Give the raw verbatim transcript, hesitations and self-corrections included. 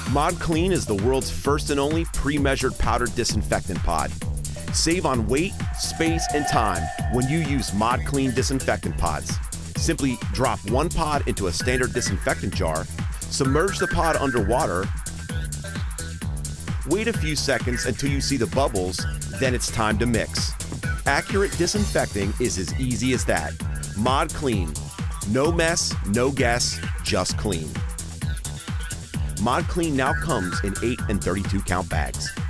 Mod Clean is the world's first and only pre-measured powdered disinfectant pod. Save on weight, space, and time when you use Mod Clean disinfectant pods. Simply drop one pod into a standard disinfectant jar, submerge the pod underwater, wait a few seconds until you see the bubbles, then it's time to mix. Accurate disinfecting is as easy as that. Mod Clean. No mess, no guess, just clean. Mod Clean now comes in eight and thirty-two count bags.